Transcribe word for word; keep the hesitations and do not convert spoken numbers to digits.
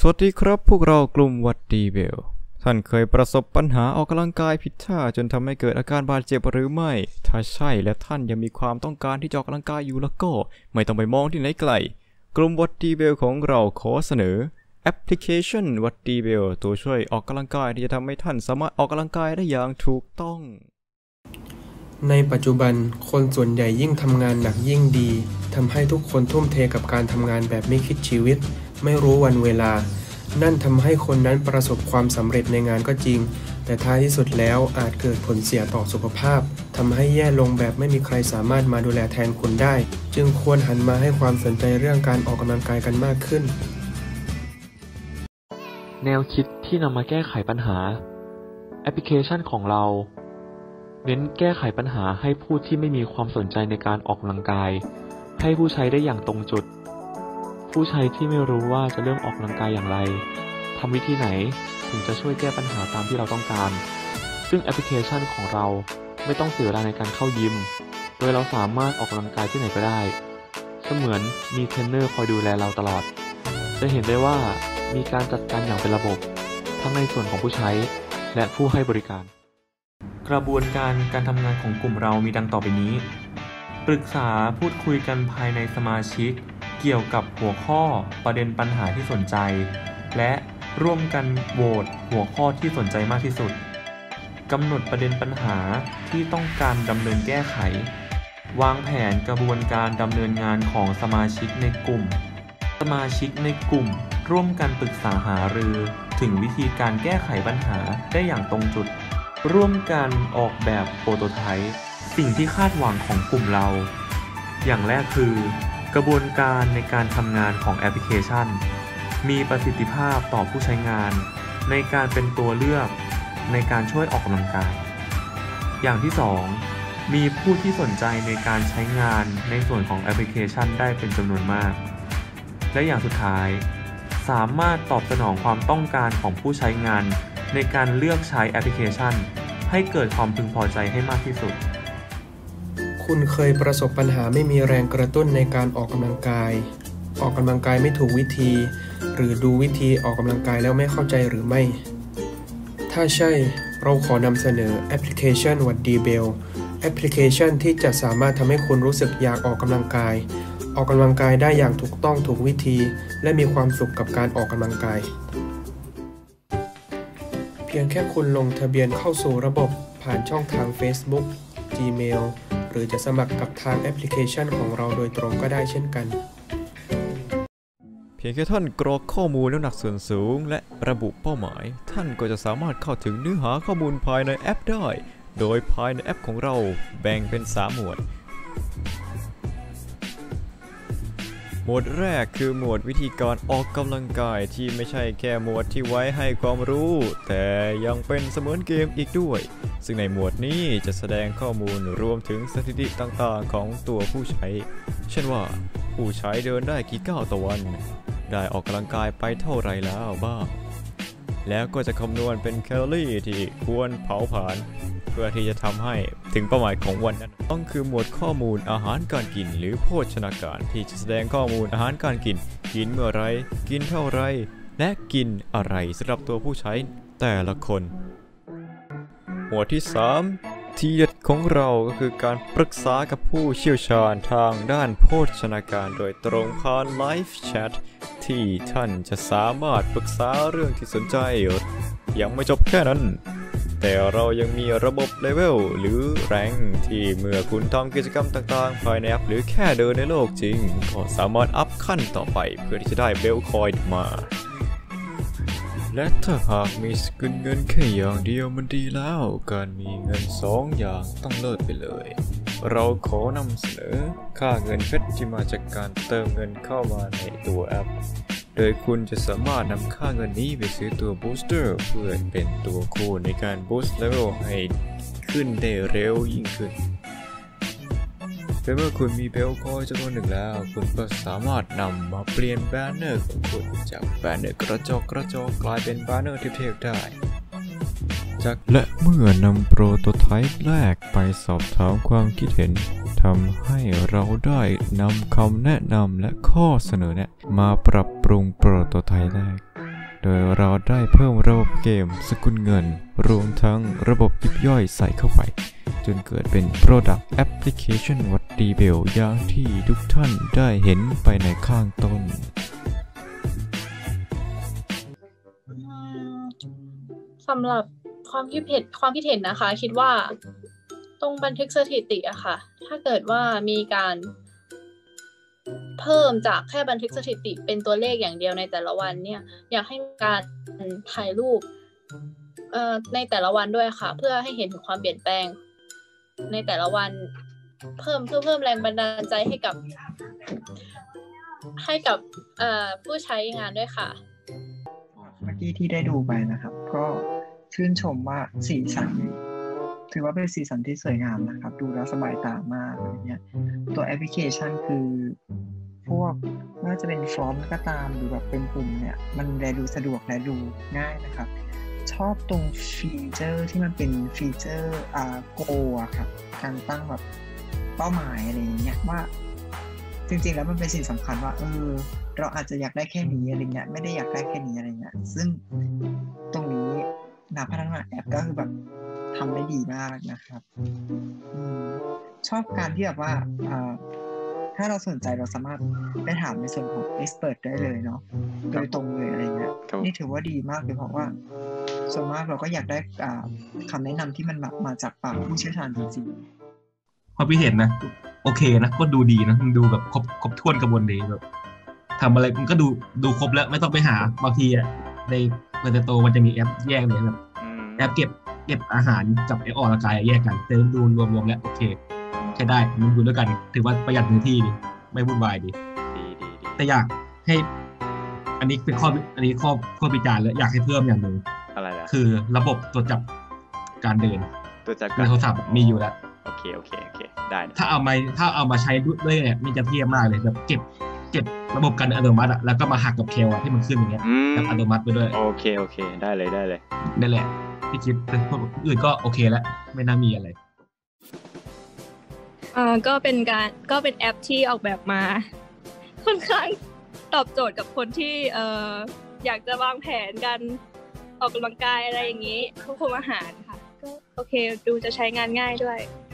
วัสดีครับพวกเรากลุ่มวัดดีเบลท่านเคยประสบปัญหาออกกำลังกายผิดท่าจนทำให้เกิดอาการบาดเจ็บหรือไม่ถ้าใช่และท่านยังมีความต้องการที่จะออกกำลังกายอยู่แล้วก็ไม่ต้องไปมองที่ไหนไกลกลุ่มวัดดีเบลของเราขอเสนอแอปพลิเคชันวัดดีเบลตัวช่วยออกกำลังกายที่จะทำให้ท่านสามารถออกกำลังกายได้อย่างถูกต้องในปัจจุบันคนส่วนใหญ่ยิ่งทำงานหนักยิ่งดีทำให้ทุกคนทุ่มเทกับการทำงานแบบไม่คิดชีวิตไม่รู้วันเวลานั่นทำให้คนนั้นประสบความสำเร็จในงานก็จริงแต่ท้ายที่สุดแล้วอาจเกิดผลเสียต่อสุขภาพทำให้แย่ลงแบบไม่มีใครสามารถมาดูแลแทนคุณได้จึงควรหันมาให้ความสนใจเรื่องการออกกำลังกายกันมากขึ้นแนวคิดที่นำมาแก้ไขปัญหาแอปพลิเคชันของเราเน้นแก้ไขปัญหาให้ผู้ที่ไม่มีความสนใจในการออกกำลังกายให้ผู้ใช้ได้อย่างตรงจุดผู้ใช้ที่ไม่รู้ว่าจะเริ่มออกกำลังกายอย่างไรทำวิธีไหนถึงจะช่วยแก้ปัญหาตามที่เราต้องการซึ่งแอปพลิเคชันของเราไม่ต้องเสียเวลาในการเข้ายิมโดยเราสามารถออกกำลังกายที่ไหนก็ได้เสมือนมีเทรนเนอร์คอยดูแลเราตลอดจะเห็นได้ว่ามีการจัดการอย่างเป็นระบบทั้งในส่วนของผู้ใช้และผู้ให้บริการกระบวนการการทำงานของกลุ่มเรามีดังต่อไปนี้ปรึกษาพูดคุยกันภายในสมาชิกเกี่ยวกับหัวข้อประเด็นปัญหาที่สนใจและร่วมกันโหวตหัวข้อที่สนใจมากที่สุดกำหนดประเด็นปัญหาที่ต้องการดำเนินแก้ไขวางแผนกระบวนการดำเนินงานของสมาชิกในกลุ่มสมาชิกในกลุ่มร่วมกันปรึกษาหารือถึงวิธีการแก้ไขปัญหาได้อย่างตรงจุดร่วมกันออกแบบโปรโตไทป์สิ่งที่คาดหวังของกลุ่มเราอย่างแรกคือกระบวนการในการทำงานของแอปพลิเคชันมีประสิทธิภาพต่อผู้ใช้งานในการเป็นตัวเลือกในการช่วยออกกำลังกายอย่างที่สองมีผู้ที่สนใจในการใช้งานในส่วนของแอปพลิเคชันได้เป็นจำนวนมากและอย่างสุดท้ายสามารถตอบสนองความต้องการของผู้ใช้งานในการเลือกใช้แอปพลิเคชันให้เกิดความพึงพอใจให้มากที่สุดคุณเคยประสบปัญหาไม่มีแรงกระตุ้นในการออกกำลังกายออกกำลังกายไม่ถูกวิธีหรือดูวิธีออกกำลังกายแล้วไม่เข้าใจหรือไม่ถ้าใช่เราขอนำเสนอแอปพลิเคชันวัดดีเบลแอปพลิเคชันที่จะสามารถทำให้คุณรู้สึกอยากออกกำลังกายออกกำลังกายได้อย่างถูกต้องถูกวิธีและมีความสุขกับการออกกำลังกายเพียงแค่คุณลงทะเบียนเข้าสู่ระบบผ่านช่องทาง Facebook Gmail หรือจะสมัครกับทางแอปพลิเคชันของเราโดยตรงก็ได้เช่นกันเพียงแค่ท่านกรอกข้อมูลน้ำหนักส่วนสูงและระบุเป้าหมายท่านก็จะสามารถเข้าถึงเนื้อหาข้อมูลภายในแอปได้โดยภายในแอปของเราแบ่งเป็นสามหมวดหมวดแรกคือหมวดวิธีการออกกำลังกายที่ไม่ใช่แค่หมวดที่ไว้ให้ความรู้แต่ยังเป็นเสมือนเกมอีกด้วยซึ่งในหมวดนี้จะแสดงข้อมูลรวมถึงสถิติต่างๆของตัวผู้ใช้เช่นว่าผู้ใช้เดินได้กี่ก้าวต่อวันได้ออกกำลังกายไปเท่าไรแล้วบ้างแล้วก็จะคำนวณเป็นแคลอรี่ที่ควรเผาผลาญเพื่อที่จะทำให้ถึงเป้าหมายของวันนั้นต้องคือหมวดข้อมูลอาหารการกินหรือโภชนาการที่จะแสดงข้อมูลอาหารการกินกินเมื่อไรกินเท่าไรและกินอะไรสำหรับตัวผู้ใช้แต่ละคนหมวดที่สามที่เด็ดของเราก็คือการปรึกษากับผู้เชี่ยวชาญทางด้านโภชนาการโดยตรงผ่านไลฟ์แชทที่ท่านจะสามารถปรึกษาเรื่องที่สนใจยังไม่จบแค่นั้นแต่เรายังมีระบบเลเวลหรือแรงที่เมื่อคุณทำกิจกรรมต่างๆภายในแอปหรือแค่เดินในโลกจริงก็สามารถอัพขั้นต่อไปเพื่อที่จะได้เบลคอยน์มาและถ้าหากมีสกุลเงินแค่อย่างเดียวมันดีแล้วการมีเงินสองอย่างต้องเลิศไปเลยเราขอนำเสนอค่าเงินเพชรที่มาจากการเติมเงินเข้ามาในตัวแอปโดยคุณจะสามารถนำค่าเงินนี้ไปซื้อตัวบูสเตอร์เพื่อเป็นตัวคู่ในการบูสต์เลเวลให้ขึ้นได้เร็วยิ่งขึ้นแต่เมื่อคุณมีเบลคอยจำนวนหนึ่งแล้วคุณก็สามารถนำมาเปลี่ยนแบนเนอร์ของคุณจากแบนเนอร์กระจกกระจกกลายเป็นแบนเนอร์เท่ๆได้จากและเมื่อนำโปรโตไทป์แรกไปสอบถามความคิดเห็นทำให้เราได้นำคำแนะนำและข้อเสนอแนะมาปรับปรุงโปรโตไทป์แรกโดยเราได้เพิ่มระบบเกมสกุลเงินรวมทั้งระบบยิบย่อยใส่เข้าไปจนเกิดเป็น Product Application วัดดีเบลอย่างที่ทุกท่านได้เห็นไปในข้างต้นสำหรับความคิดเห็นความคิดเห็นนะคะคิดว่าตรงบันทึกสถิติอะค่ะถ้าเกิดว่ามีการเพิ่มจากแค่บันทึกสถิติเป็นตัวเลขอย่างเดียวในแต่ละวันเนี่ยอยากให้มีการถ่ายรูปเอ่อในแต่ละวันด้วยค่ะเพื่อให้เห็นถึงความเปลี่ยนแปลงในแต่ละวันเพิ่มเพื่อเพิ่มแรงบันดาลใจให้กับให้กับเอ่อผู้ใช้งานด้วยค่ะเมื่อกี้ที่ได้ดูไปนะครับก็ชื่นชมว่าสีสันถือว่าเป็นสีสันที่สวยงามนะครับดูแล้วสบายตามากอะไรเงี้ยตัวแอปพลิเคชันคือพวกไม่ว่าจะเป็นฟอนต์ก็ตามหรือแบบเป็นปุ่มเนี่ยมันแลดูสะดวกและดูง่ายนะครับชอบตรงฟีเจอร์ที่มันเป็นฟีเจอร์อ่าโกอะครับการตั้งแบบเป้าหมายอะไรอย่างเงี้ยว่าจริงๆแล้วมันเป็นสิ่งสำคัญว่าเออเราอาจจะอยากได้แค่นี้อะไรเงี้ยไม่ได้อยากได้แค่นี้อะไรเงี้ยซึ่งตรงนี้นักพัฒนาแอปก็คือแบบทำได้ดีมากนะครับอชอบการที่แบบว่าถ้าเราสนใจเราสามารถไปถามในส่วนของ expert ได้เลยเนาะโดยตรงเลยอะไรเงี้ยนี่ถือว่าดีมากเลยเพราะว่าส่วนมากเราก็อยากได้คำแนะนำที่มันมาจากปากผู้เชี่ยวชาญจริงๆความคิดเห็นนะโอเคนะก็ดูดีนะมันดูแบบครบครบถ้วนกระบวนดีแบบทำอะไรมันก็ดูดูครบแล้วไม่ต้องไปหาบางทีอ่ะในเวอร์โตมันจะมีแอปแยกเลยแบบแอปเก็บเก็บอาหารกับแอปออกกำลังกายแยกกันแต่ดูรวมๆแล้วโอเคใช้ได้มันดูด้วยกันถือว่าประหยัดพื้นที่ดีไม่วุ่นวายดีแต่อยากให้อันนี้เป็นข้ออันนี้ข้อข้อวิจารณ์แล้วอยากให้เพิ่มอย่างหนึ่งอะไรล่ะคือระบบตรวจจับการเดินตรวจจับในโทรศัพท์มีอยู่แล้วโอเคโอเคโอเคได้ถ้าเอามาถ้าเอามาใช้ด้วยเนี่ยมันจะเทียบมากเลยแบบเก็บเก็บระบบการอัตโนมัติอะแล้วก็มาหักกับเคลที่มันขึ้นอย่างเงี้ยแบบอัตโนมัติไปด้วยโอเคโอเคได้เลยได้เลยนั่นแหละที่คิดแต่พวกอื่นก็โอเคแล้วไม่น่ามีอะไรอ่าก็เป็นการก็เป็นแอปที่ออกแบบมาค่อนข้างตอบโจทย์กับคนที่เอ่ออยากจะวางแผนการออกกำลังกายอะไรอย่างนี้ควบคุมอาหารค่ะก็โอเคดูจะใช้งานง่ายด้วย